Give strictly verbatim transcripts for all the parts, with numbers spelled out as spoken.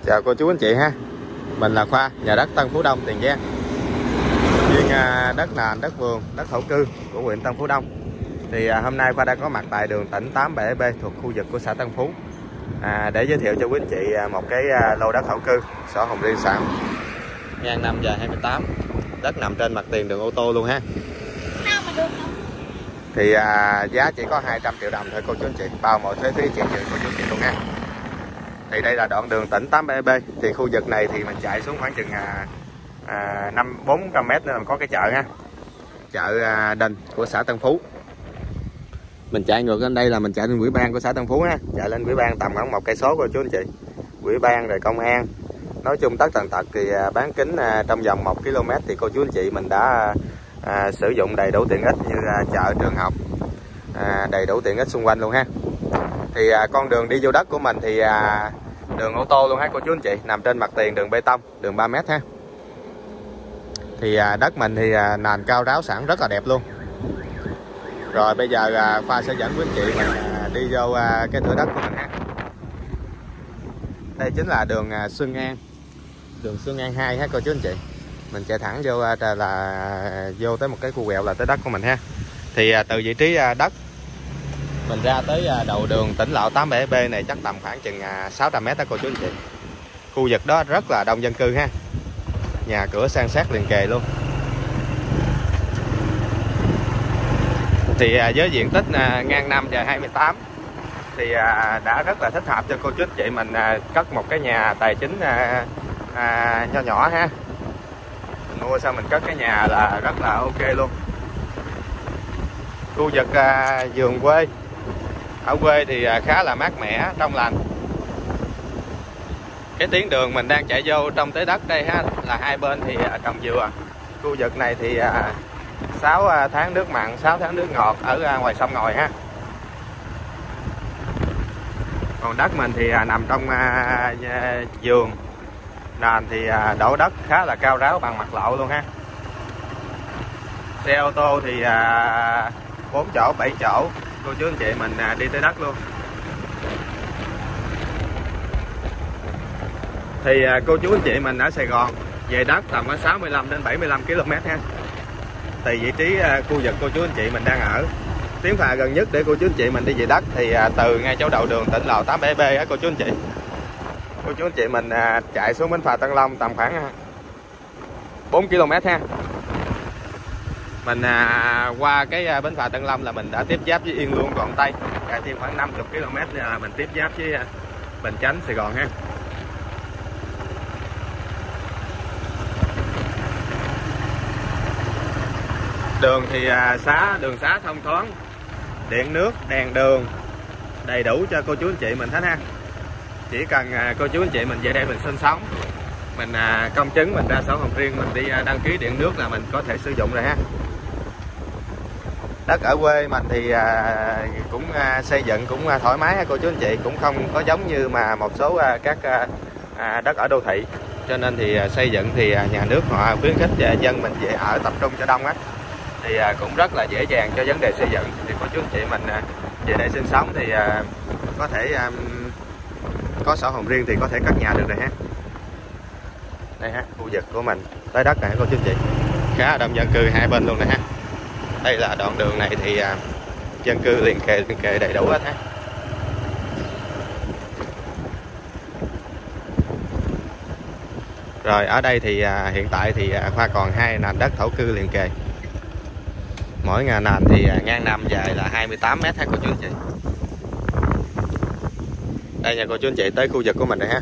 Chào cô chú anh chị ha. Mình là Khoa, nhà đất Tân Phú Đông, Tiền Giang. Chuyên đất nền, đất vườn, đất thổ cư của huyện Tân Phú Đông. Thì à, hôm nay Khoa đang có mặt tại đường tỉnh tám bảy B thuộc khu vực của xã Tân Phú à, để giới thiệu cho quý anh chị một cái à, lô đất thổ cư sổ hồng riêng sẵn, ngang năm dài hai mươi tám, đất nằm trên mặt tiền đường ô tô luôn ha. Thì à, giá chỉ có hai trăm triệu đồng thôi cô chú anh chị, bao mọi thuế phí chuyển nhượng cô chú anh chị luôn ha. Thì đây là đoạn đường tỉnh tám bảy B. Thì khu vực này thì mình chạy xuống khoảng chừng à, à, năm bốn trăm mét nữa là có cái chợ ha, chợ à, Đình của xã Tân Phú. Mình chạy ngược lên đây là mình chạy lên ủy ban của xã Tân Phú ha, chạy lên ủy ban tầm khoảng một cây số của chú anh chị, ủy ban rồi công an, nói chung tất tần tật thì à, bán kính à, trong vòng một ki lô mét thì cô chú anh chị mình đã à, sử dụng đầy đủ tiện ích như à, chợ, trường học, à, đầy đủ tiện ích xung quanh luôn ha. Thì à, con đường đi vô đất của mình thì à, đường ô tô luôn ha cô chú anh chị, nằm trên mặt tiền đường bê tông, đường ba mét ha. Thì à, đất mình thì à, nền cao ráo sẵn rất là đẹp luôn. Rồi bây giờ à, Khoa sẽ dẫn quý anh chị mình à, đi vô à, cái thửa đất của mình ha. Đây chính là đường à, Xuân An, đường Xuân An hai ha cô chú anh chị. Mình chạy thẳng vô à, là vô tới một cái khu quẹo là tới đất của mình ha. Thì à, từ vị trí à, đất mình ra tới à, đầu đường tỉnh lộ tám bảy B này chắc tầm khoảng chừng à, sáu trăm mét đó cô chú anh chị. Khu vực đó rất là đông dân cư ha, nhà cửa san sát liền kề luôn. Thì à, với diện tích à, ngang năm và hai mươi tám thì à, đã rất là thích hợp cho cô chú anh chị mình à, cất một cái nhà tài chính à, à, nho nhỏ ha. Mình mua sao mình cất cái nhà là rất là ok luôn. Khu vực à, vườn quê, ở quê thì à, khá là mát mẻ, trong lành. Cái tuyến đường mình đang chạy vô trong tới đất đây ha, là hai bên thì à, trồng dừa. Khu vực này thì à, sáu tháng nước mặn, sáu tháng nước ngọt ở à, ngoài sông Ngòi ha. Còn đất mình thì à, nằm trong à, vườn, nền thì à, đổ đất khá là cao ráo bằng mặt lộ luôn ha. Xe ô tô thì à, bốn chỗ, bảy chỗ, cô chú anh chị mình à, đi tới đất luôn. Thì à, cô chú anh chị mình ở Sài Gòn về đất tầm có sáu mươi lăm đến bảy mươi lăm ki lô mét ha. Từ vị trí à, khu vực cô chú anh chị mình đang ở, tuyến phà gần nhất để cô chú anh chị mình đi về đất thì à, từ ngay chỗ đầu đường tỉnh lộ tám bảy B á cô chú anh chị. Cô chú anh chị mình à, chạy xuống bến phà Tân Long tầm khoảng bốn ki lô mét ha. Mình à, qua cái à, bến phà Tân Long là mình đã tiếp giáp với Yên Luôn, Gòn Tây, chạy thêm khoảng năm mươi ki lô mét là mình tiếp giáp với à, Bình Chánh, Sài Gòn ha. Đường thì à, xá, đường xá thông thoáng, điện nước, đèn đường đầy đủ cho cô chú anh chị mình hết ha. Chỉ cần à, cô chú anh chị mình về đây mình sinh sống, mình à, công chứng, mình ra sổ hồng riêng, mình đi à, đăng ký điện nước là mình có thể sử dụng rồi ha. Đất ở quê mình thì à, cũng à, xây dựng cũng à, thoải mái ha cô chú anh chị, cũng không có giống như mà một số à, các à, à, đất ở đô thị. Cho nên thì à, xây dựng thì à, nhà nước họ khuyến khích à, dân mình về ở tập trung cho đông á, thì à, cũng rất là dễ dàng cho vấn đề xây dựng. Thì cô chú anh chị mình à, về đây sinh sống thì à, có thể à, có sổ hồng riêng thì có thể cất nhà được rồi ha. Đây ha, khu vực của mình tới đất này cô chú anh chị, khá là đông dân cư hai bên luôn này ha. Đây là đoạn đường này thì à, dân cư liền kề liền kề đầy đủ hết ha. Rồi ở đây thì à, hiện tại thì à, Khoa còn hai nền đất thổ cư liền kề, mỗi nhà nền thì à, ngang năm dài là hai mươi tám mét ha cô chú anh chị. Đây nha cô chú anh chị, tới khu vực của mình rồi ha.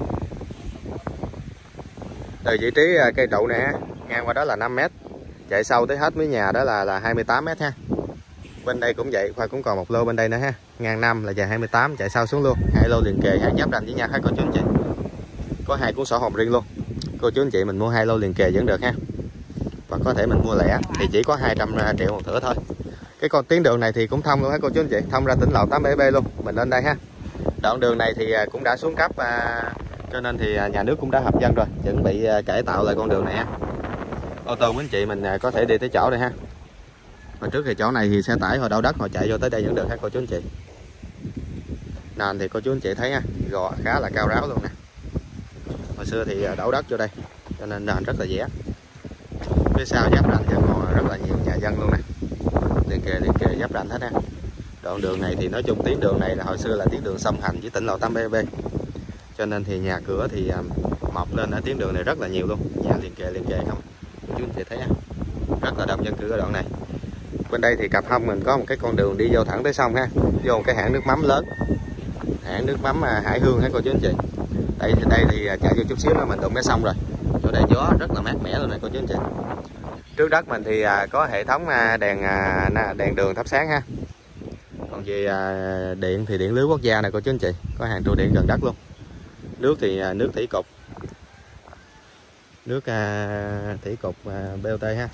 Từ vị trí à, cây trụ này ha, ngang qua đó là năm mét, chạy sâu tới hết mấy nhà đó là là hai mươi tám mét ha. Bên đây cũng vậy, Khoa cũng còn một lô bên đây nữa ha, ngang năm là dài hai mươi tám, chạy sâu xuống luôn, hai lô liền kề ha, giáp ranh với nhau ha cô chú anh chị. Có hai cuốn sổ hồng riêng luôn. Cô chú anh chị mình mua hai lô liền kề vẫn được ha. Và có thể mình mua lẻ thì chỉ có hai trăm triệu một thửa thôi. Cái con tuyến đường này thì cũng thông luôn ha cô chú anh chị, thông ra tỉnh lộ tám bảy B luôn. Mình lên đây ha. Đoạn đường này thì cũng đã xuống cấp à, cho nên thì nhà nước cũng đã hợp dân rồi, chuẩn bị cải tạo lại con đường này ha. Ô tô quý anh chị mình có thể đi tới chỗ đây ha. Hồi trước thì chỗ này thì xe tải hồi đậu đất họ chạy vô tới đây vẫn được ha cô chú anh chị. Nền thì cô chú anh chị thấy ha, gò khá là cao ráo luôn nè. hồi xưa thì đổ đất vô đây cho nên nền rất là dẻ. Phía sau giáp ranh thì còn rất là nhiều nhà dân luôn nè, liền kề liền kề giáp ranh hết ha. Đoạn đường này thì nói chung tuyến đường này là hồi xưa là tuyến đường song hành với tỉnh lộ tám B B, cho nên thì nhà cửa thì mọc lên ở tuyến đường này rất là nhiều luôn, nhà liền kề liền kề không chú anh chị thấy ha, rất là đông dân cư ở đoạn này. Bên đây thì cặp hông mình có một cái con đường đi vô thẳng tới sông ha, vô một cái hãng nước mắm lớn, hãng nước mắm Hải Hương ha cô chú anh chị. Đây thì đây thì chạy vô chút xíu là mình đụng cái sông rồi, chỗ đây gió rất là mát mẻ luôn này cô chú anh chị. Trước đất mình thì có hệ thống đèn đèn đường thắp sáng ha. Còn về điện thì điện lưới quốc gia này cô chú anh chị, có hàng trụ điện gần đất luôn. Nước thì nước thủy cục, nước thủy cục bê o tê ha.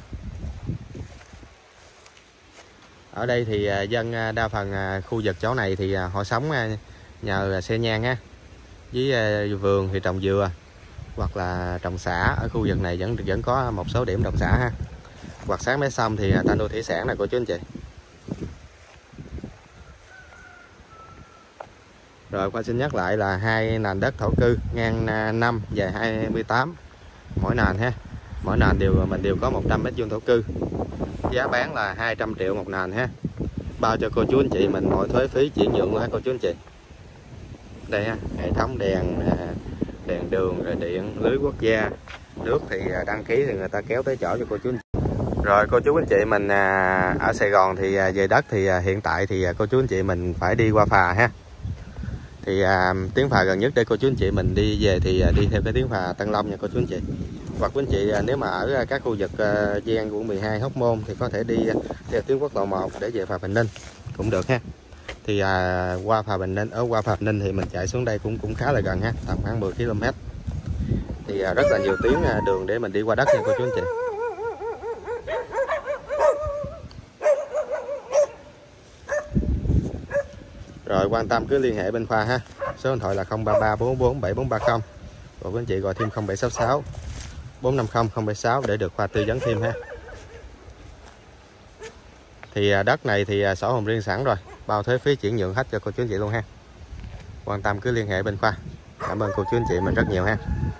Ở đây thì dân đa phần khu vực chỗ này thì họ sống nhờ xe nhang ha, với vườn thì trồng dừa hoặc là trồng sả. Ở khu vực này vẫn vẫn có một số điểm trồng sả ha. Hoặc sáng mé sông thì ta nuôi thủy sản này cô chú anh chị. Rồi qua xin nhắc lại là hai nền đất thổ cư ngang năm dài hai mươi tám mỗi nền ha. Mỗi nền đều mình đều có một trăm mét vuông thổ cư. Giá bán là hai trăm triệu một nền ha. Bao cho cô chú anh chị mình mọi thuế phí chuyển nhượng luôn ha cô chú anh chị. Đây ha, hệ thống đèn đèn đường rồi điện lưới quốc gia. Nước thì đăng ký thì người ta kéo tới chỗ cho cô chú anh chị. Rồi cô chú anh chị mình ở Sài Gòn thì về đất thì hiện tại thì cô chú anh chị mình phải đi qua phà ha. Thì à, tuyến phà gần nhất để cô chú anh chị mình đi về thì à, đi theo cái tuyến phà Tân Long nha cô chú anh chị. Hoặc quý anh chị à, nếu mà ở các khu vực à, Di An quận mười hai Hóc Môn thì có thể đi à, theo tuyến quốc lộ một để về phà Bình Ninh cũng được ha. Thì à, qua phà Bình Ninh ở qua phà Bình Ninh thì mình chạy xuống đây cũng cũng khá là gần ha, tầm khoảng mười ki lô mét. Thì à, rất là nhiều tuyến à, đường để mình đi qua đất nha cô chú anh chị. Rồi quan tâm cứ liên hệ bên Khoa ha. Số điện thoại là không ba ba bốn bốn bảy bốn ba không. Rồi quý anh chị gọi thêm không bảy sáu sáu bốn năm không không bảy sáu để được Khoa tư vấn thêm ha. Thì đất này thì sổ hồng riêng sẵn rồi, bao thuế phí chuyển nhượng hết cho cô chú anh chị luôn ha. Quan tâm cứ liên hệ bên Khoa. Cảm ơn cô chú anh chị mình rất nhiều ha.